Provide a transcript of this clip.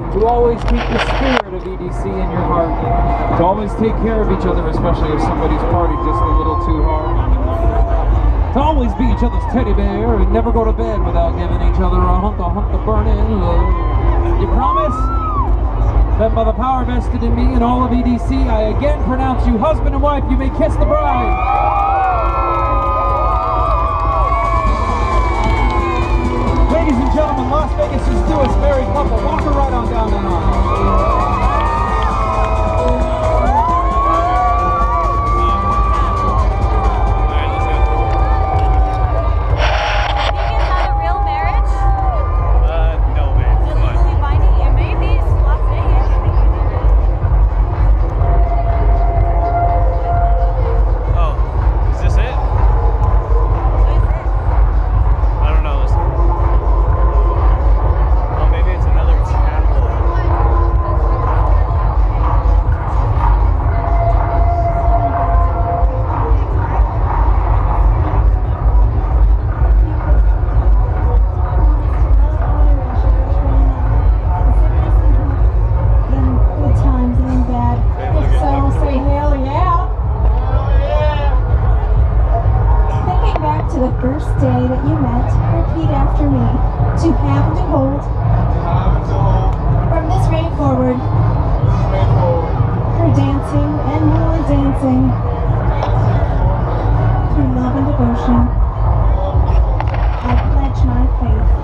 to always keep the spirit of EDC in your heart, to always take care of each other, especially if somebody's partied just a little too hard, to always be each other's teddy bear and never go to bed without giving each other a hunk of burning love. You promise? That by the power vested in me and all of EDC, I again pronounce you husband and wife. You may kiss the bride. Ladies and gentlemen, Las Vegas' newest married couple. Walk her right on down the aisle. The first day that you met, repeat after me. To have and to hold. From this day forward. For dancing and more dancing. Through love and devotion. I pledge my faith.